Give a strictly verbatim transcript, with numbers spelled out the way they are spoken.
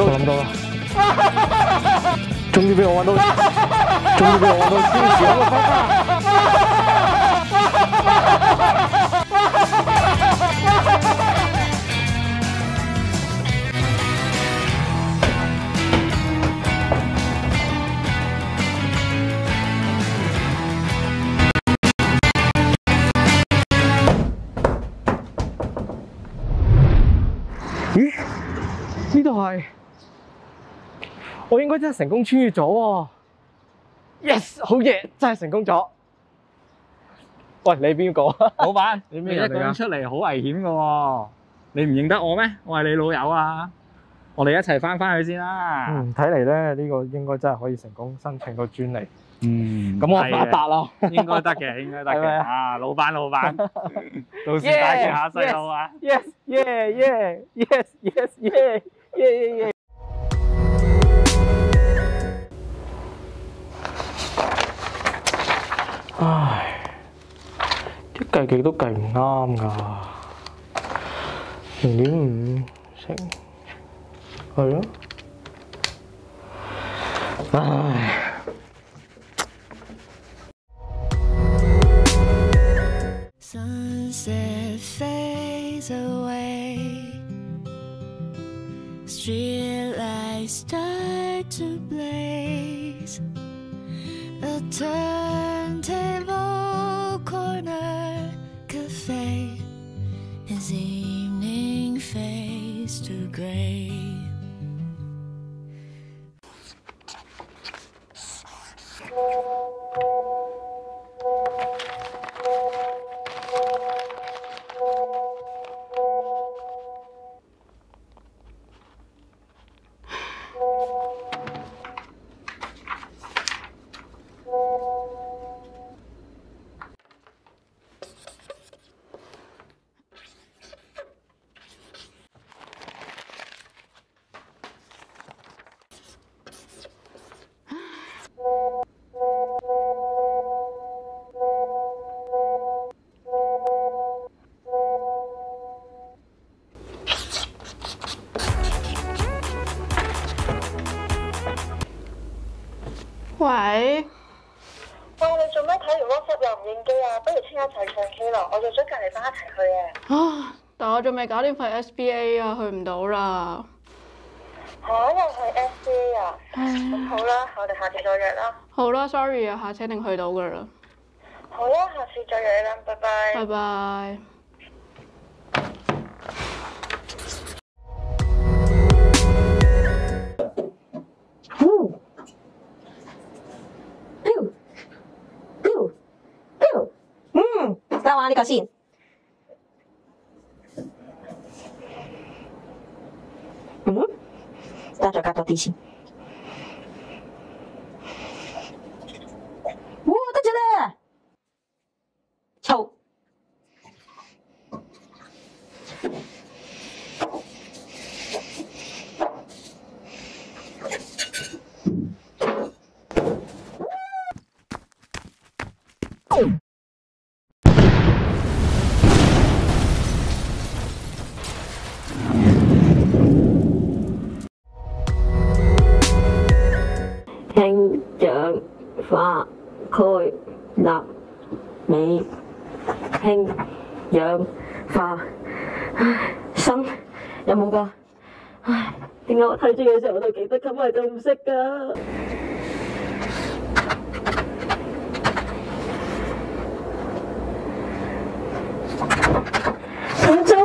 我諗到啦，終於俾我揾到，終於俾我揾到超時空嘅方法。咦？呢度係我應該真係成功穿越咗喎 ！Yes， 好嘢，真係成功咗。喂，你邊個？ 老闆， 你你一個人出嚟好危險㗎喎，你唔認得我咩？我係你老友啊！我哋一齊翻返去先啦。 嗯，睇嚟咧呢個應該真係可以成功申請到專利。 嗯， 咁我發達啦， 應該得嘅，應該得嘅。啊，老闆，老闆，到時帶住下細路啊 ！Yes, yeah, yeah, yes, yes, yeah, yeah, yeah, yeah。唉，啲計極都計唔啱㗎，零點五乘係咯，唉。 Sunset fades away, streetlights start to blaze. A turntable corner cafe as evening fades to grey. 喂， 喂，你做咩睇完 WhatsApp 又唔應機啊？不如聽日一齊唱 K 咯，我約咗隔離班一齊去嘅。 啊，但我仲未搞掂份 S B A 啊，去唔到啦。 嚇、啊，又係 S B A 啊？咁好啦，我哋下次再約啦。 好啦 ，sorry 啊，下次一定去到噶啦。 好啦，下次再約你啦，拜拜。 拜拜。 等我玩呢個先。嗯，等再加多啲先。哇，得咗啦！臭。 氫氧化鈣鈉鎂氫氧化，唉，砷有冇㗎？唉，點解我睇住嘅時候我就記得，咁我就唔識㗎？唔知